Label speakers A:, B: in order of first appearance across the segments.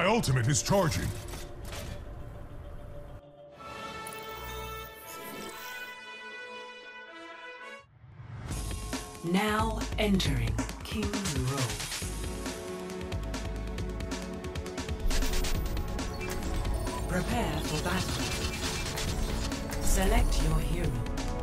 A: My ultimate is charging.
B: Now entering King's Row. Prepare for battle. Select your hero.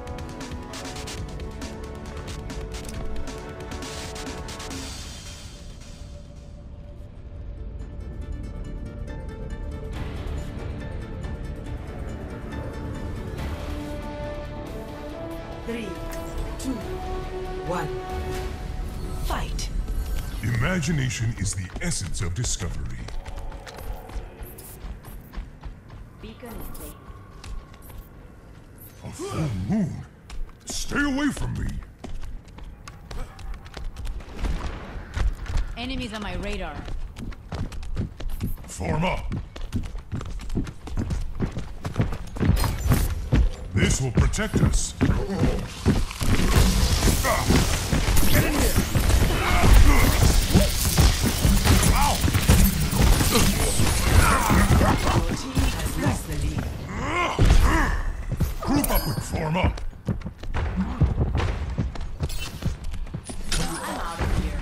B: Three, two, one. Fight.
A: Imagination is the essence of discovery.
C: Beacon in place.
A: A full moon? Stay away from me!
C: Enemies on my radar.
A: Form up! This will protect us. Get in here! Ow!
B: Your team has lost the lead.
A: Group up and form up.
C: I'm out of here.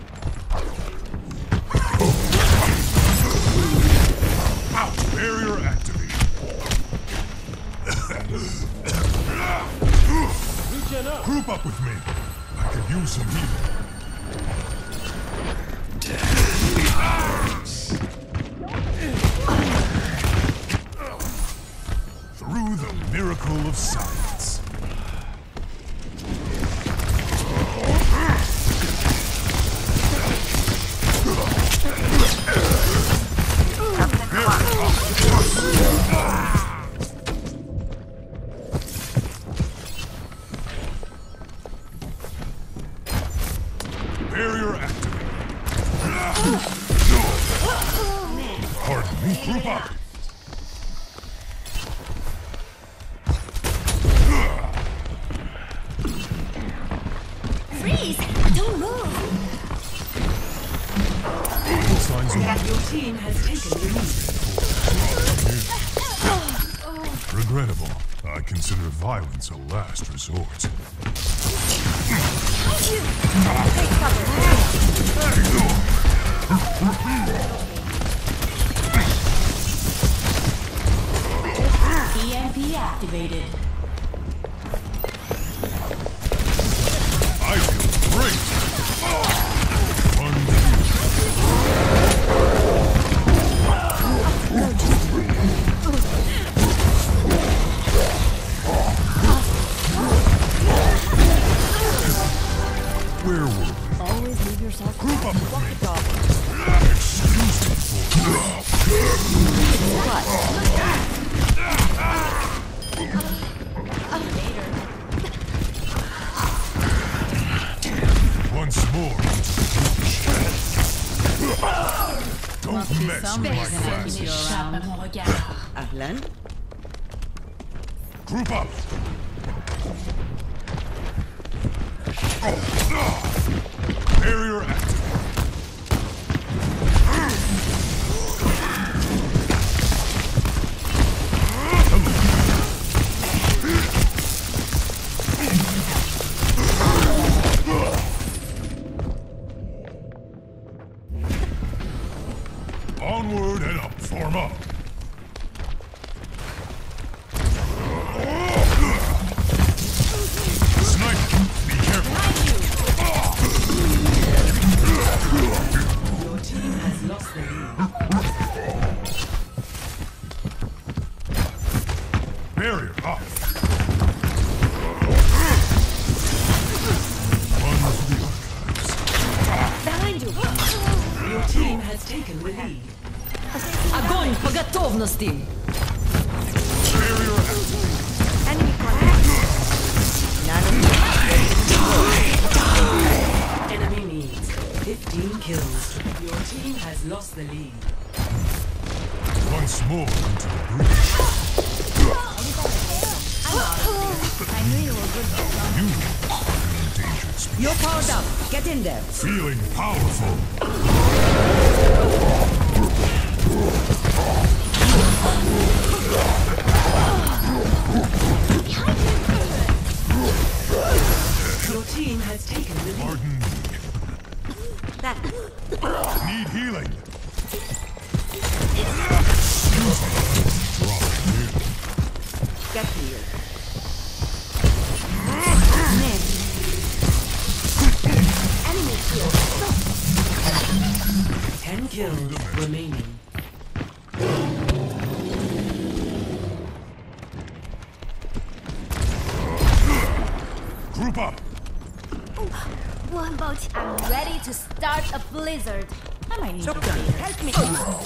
A: Out! Barrier activated. Group up with me. I could use some healing. Through the miracle of science. Barrier activated. Pardon me, group up.
C: Freeze! Don't move!
A: Signs of
B: Your team has taken the lead.
A: regrettable. I consider violence a last resort.
C: Take cover. EMP activated.
A: I feel great! Where were we?
C: Always leave yourself.
A: Group up with me.
C: Dog.
A: Excuse me for... Once more into the breach. Don't mess with my class.
D: أهلاً.
A: Group up! Barrier active. Onward and up, form up. Sniper, be careful.
B: Your team has lost the lead.
A: Barrier up. Run to the archives.
C: Behind you!
B: Your team has taken the lead.
D: Огонь по готовности!
A: Barrier active.
D: Enemy contact.
B: Enemy needs 15 kills. Your team has lost the lead.
A: Once more into the breach.
C: I knew you were good.
A: You are an endangered species.
D: You're powered up. Get in there.
A: Feeling powerful. Need healing.
D: Get here.
C: Enemy here.
B: 10 kills remaining.
A: Group up.
C: One boat. I'm ready to start a blizzard. I might need
D: Shotgun, help me.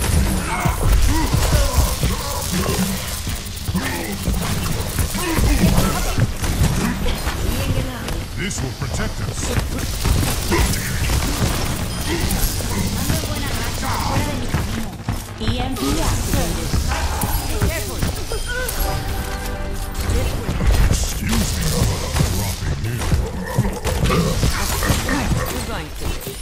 A: This will protect us.
C: EMP activated.
A: Excuse me. Dropping in.
D: Who's going to?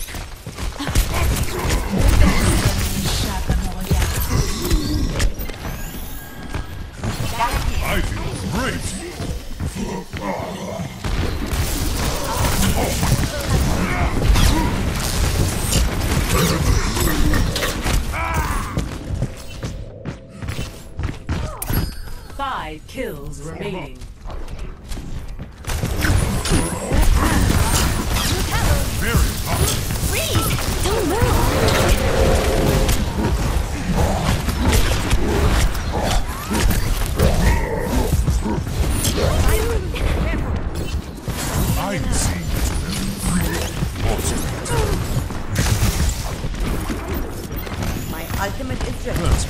A: I feel great.
B: Five kills remaining.
A: Very hot.
C: Freeze! Don't move!
A: I see
D: My ultimate is ready.
A: That's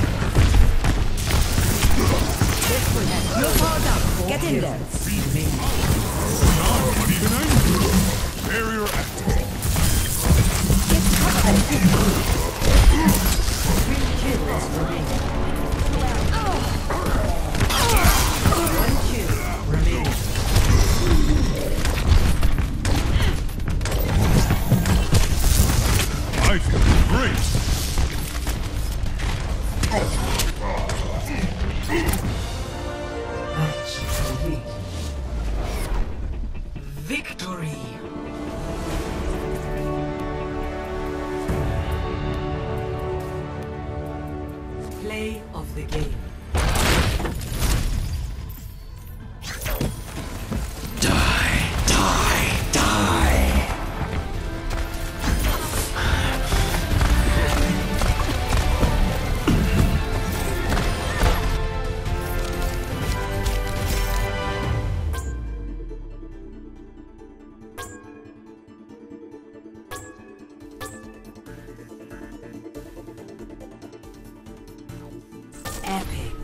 D: You're powered up. Get in there.
A: not even angry. Barrier active. I feel great.
B: Match complete. Victory. Play of the game. Epic.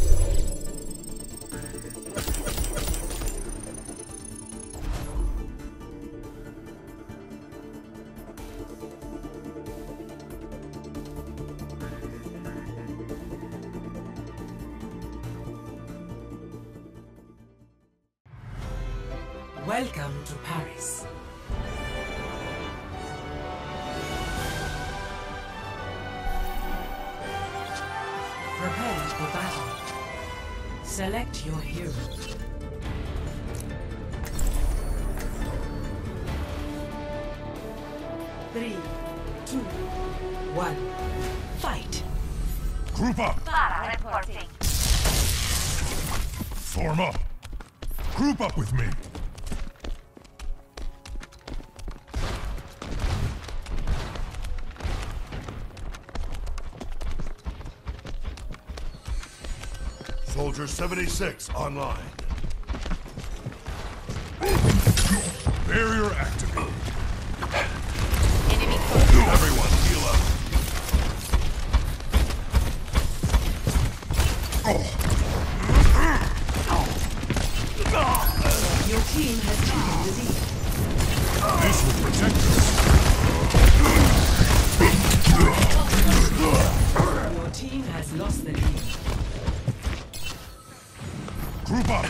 B: Welcome to Paris. Prepare for battle. Select your hero. Three, two, one, fight.
A: Group up.
C: Reporting.
A: Form up. Group up with me.
E: Soldier 76 online.
A: Barrier activated.
C: Enemy close.
E: Everyone heal up.
B: Your team has taken the lead.
A: This will protect us.
B: Your team has lost the lead.
A: Group up.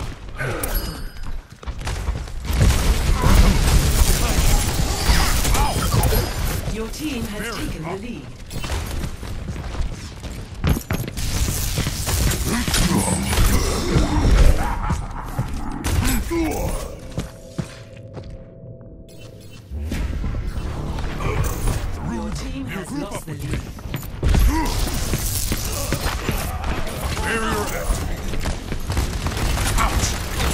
B: Your team has taken the lead. Your team team has lost the lead.
A: Barrier activated. Out!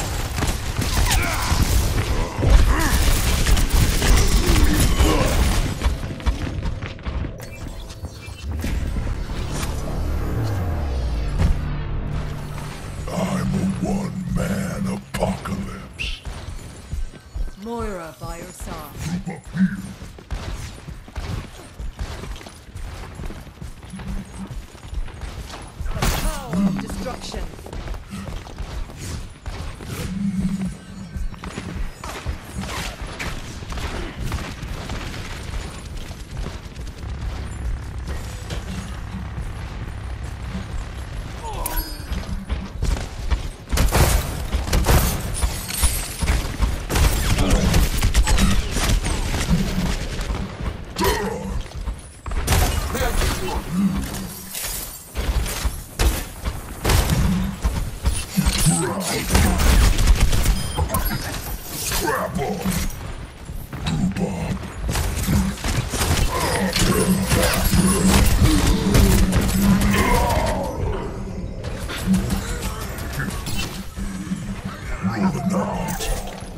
A: I'm a one-man apocalypse.
D: Moira by your side. The power of destruction.
A: Crap on! Rhubarb. Rolling out.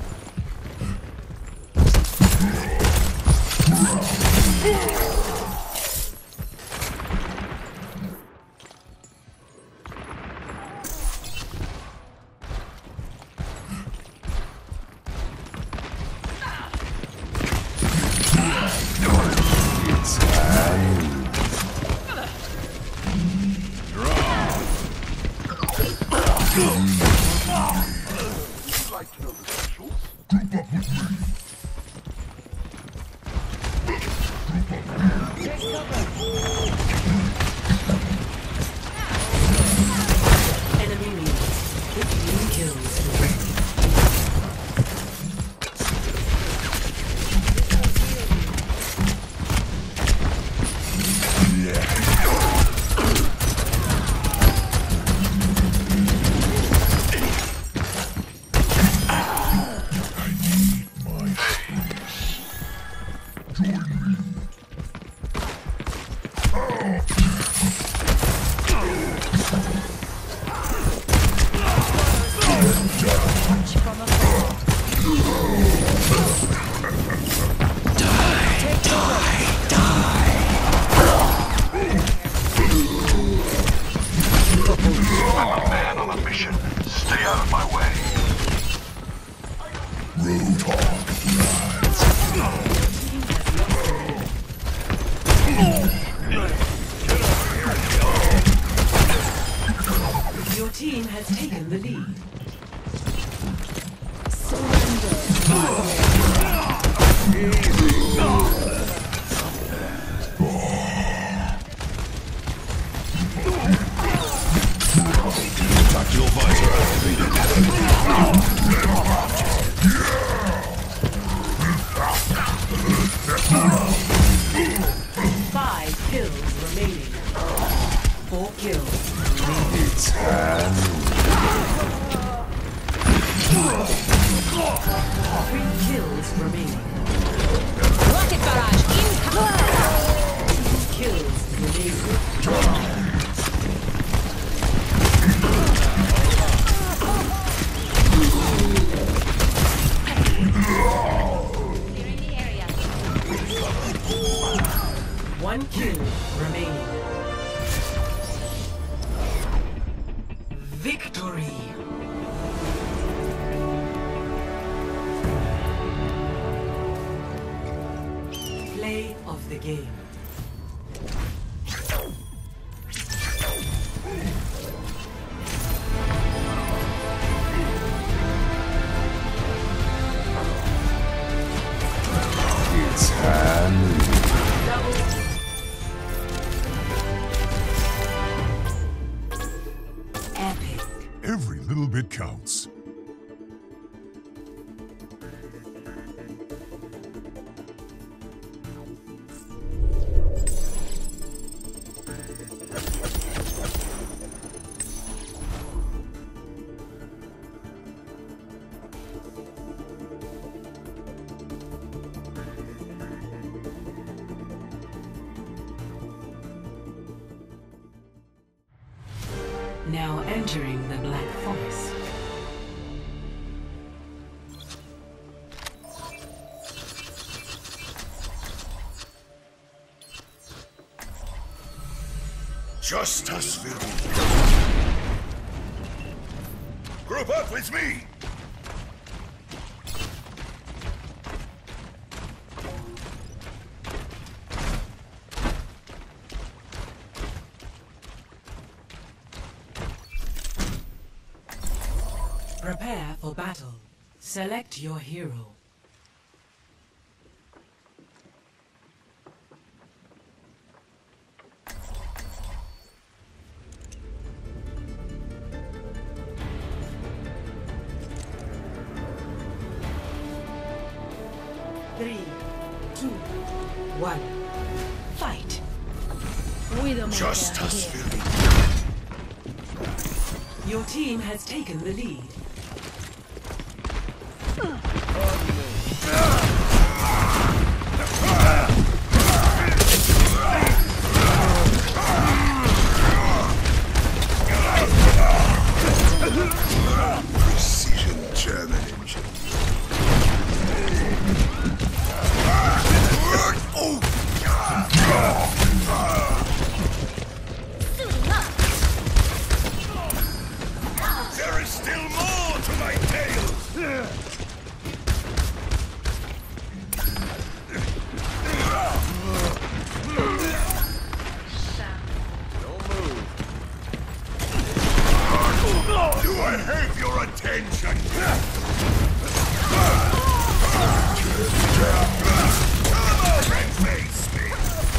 B: Enemy lead. 15 kills.
E: I'm a man on a mission. Stay out of my way.
A: Roadhog
B: Your team has taken the lead.
A: Tactical visor activated.
B: 5 kills remaining. 4 kills.
A: It's hand.
B: 3 kills remaining.
D: Rocket barrage incoming!
B: 2 kills remaining.
C: Clearing the area.
B: 1 kill remaining. Victory! Play of the game.
A: It's hand.
B: Epic.
A: Every little bit counts.
B: Now entering the Black Forest.
A: Just us will be. Group up with me!
B: Prepare for battle. Select your hero. Three, two, one, fight!
A: Just us will be.
B: Your team has taken the lead.
A: Precision German engine. There is still more to my tale! Do I have your attention? Face me!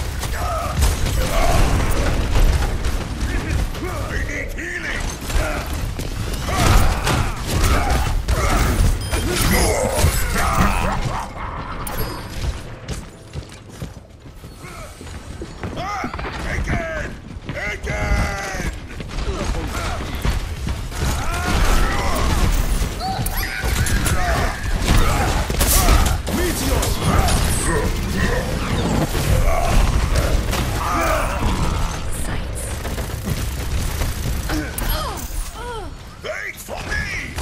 A: I need healing! Again! Again! Wait for me!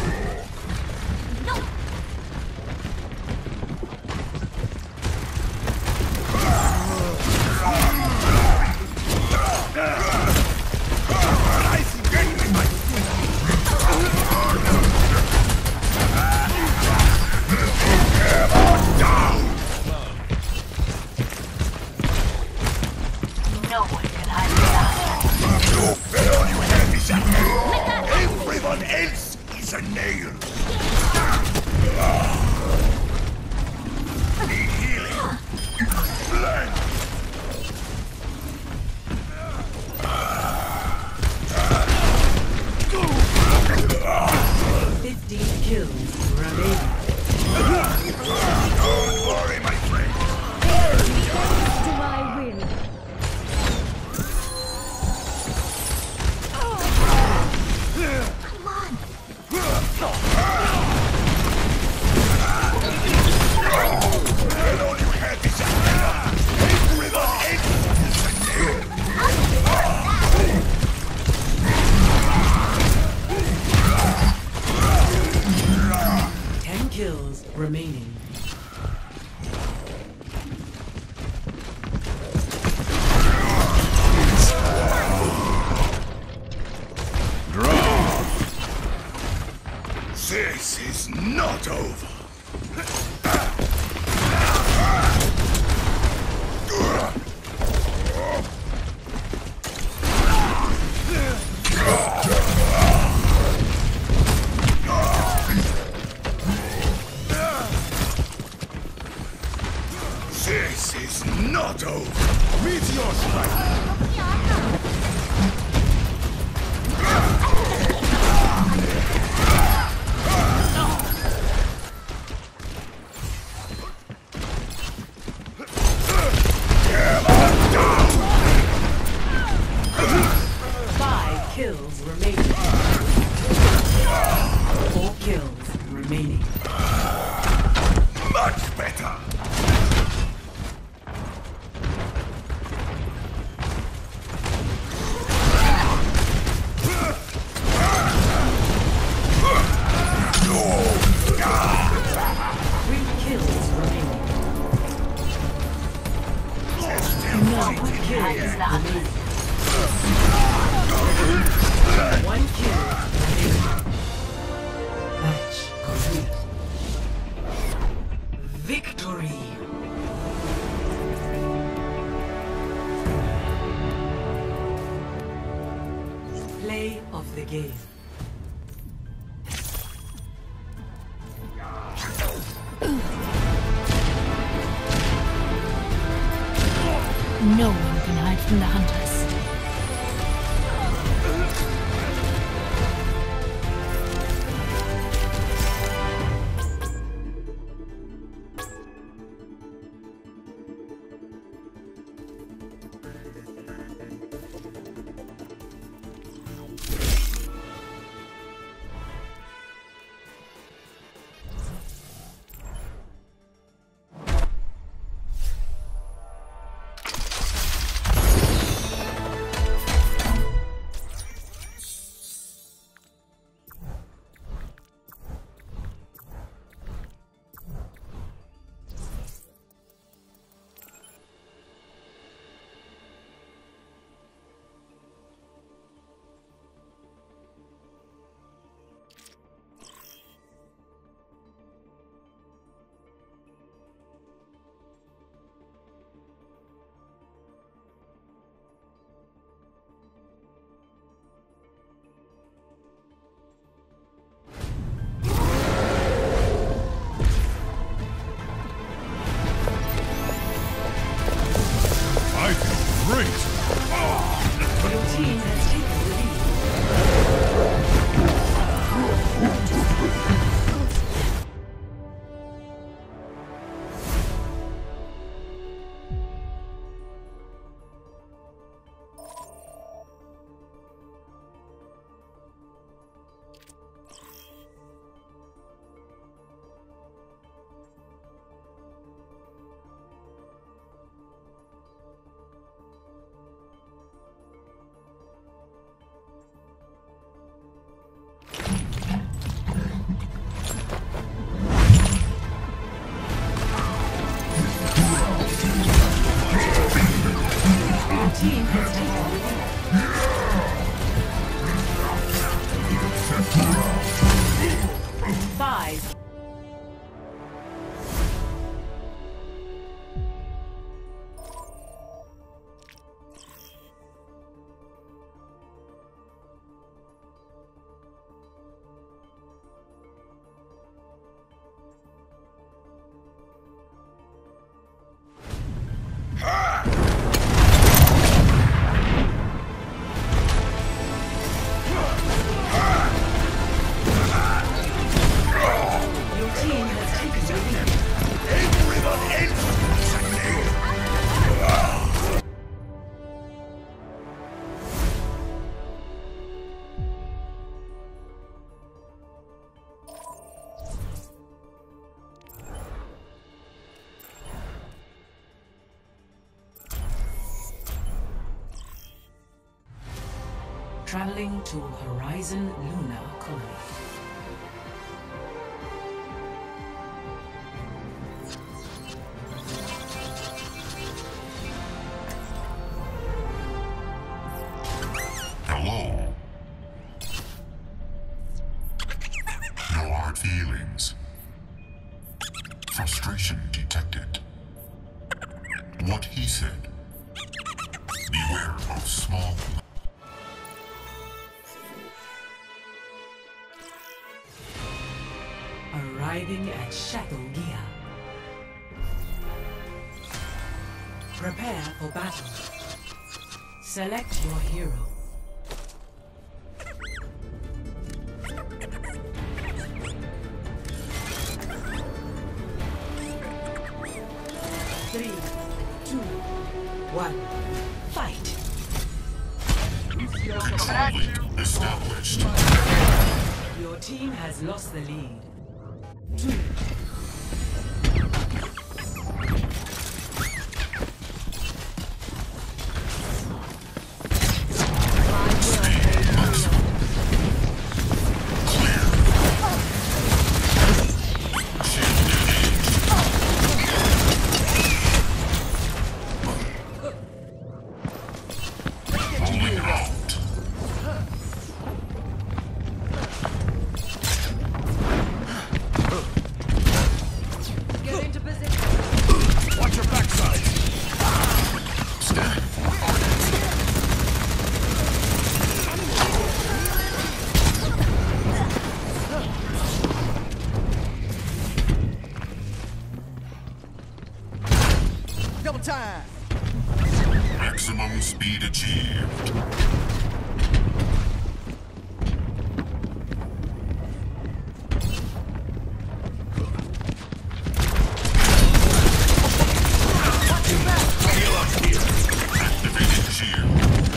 C: No one can hide behind.
A: You bet all you have is a nail! Everyone else is a nail! Need healing! Blood!
B: 15 kills remaining.
A: Don't worry, my friend!
C: Do I win?
A: Bet all you have is a nail! Everyone else is a nail!
B: 10 kills remaining.
A: This is not over! This is not over! Meteor strike!
B: Five kills remaining. 4 kills remaining.
A: Much better!
B: kill remaining. One kill remaining. Match complete. Victory. Play of the game.
C: No one can hide from the hunters.
A: I feel great!
B: Your team has taken the lead. Your team has taken the lead. 5. Your team has taken the lead.
A: Everyone else!
B: Traveling to Horizon Luna Colony.
E: Hello. No hard feelings. Frustration detected. What he said. Beware of small...
B: Arriving at Shadowgia. Prepare for battle. Select your hero. Three, two, one, fight.
E: Control link established.
B: Your team has lost the lead. 2.
E: speed achieved. Activating shield.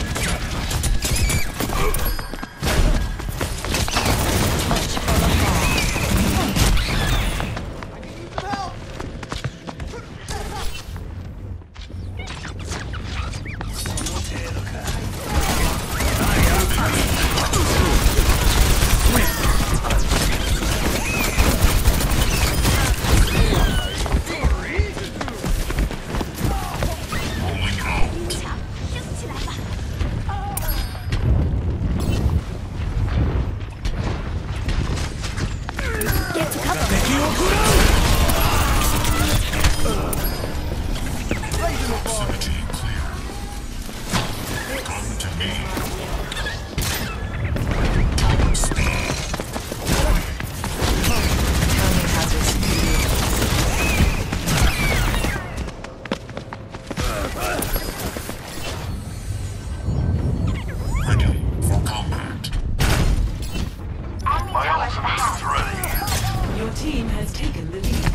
B: Your team has taken the lead.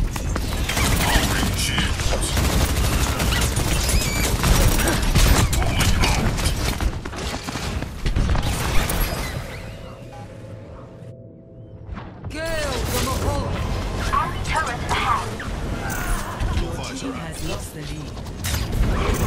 B: Your team has lost the lead.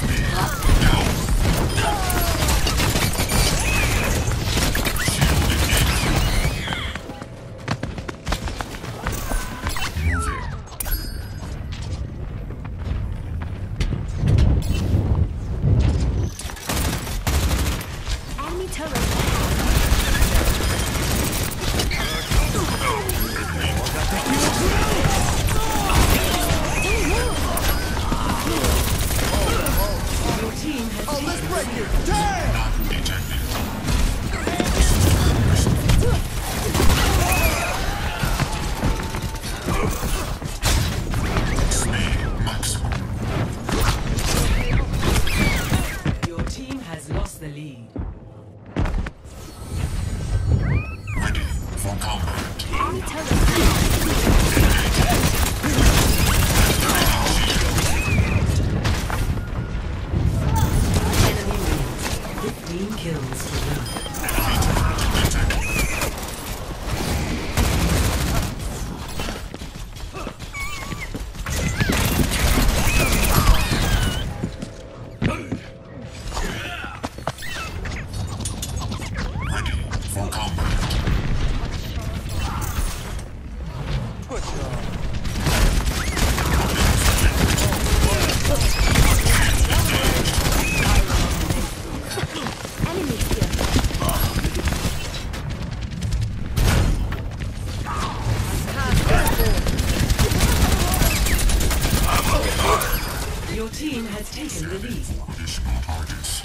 C: Enemy turret.
B: Your team has taken the lead. Your team has lost the lead.
E: Ready for combat.
C: Enemy turret.
B: Enemy wins. 15 kills to win.
E: Ready for combat.
C: Enemy here.
B: Your team has taken the lead.
E: Additional targets.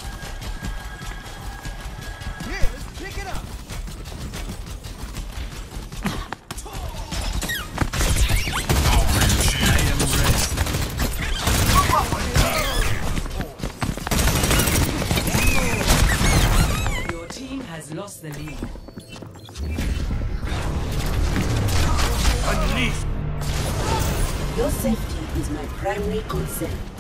B: Your team has lost the lead.
A: Unleash.
F: Your safety is my primary concern.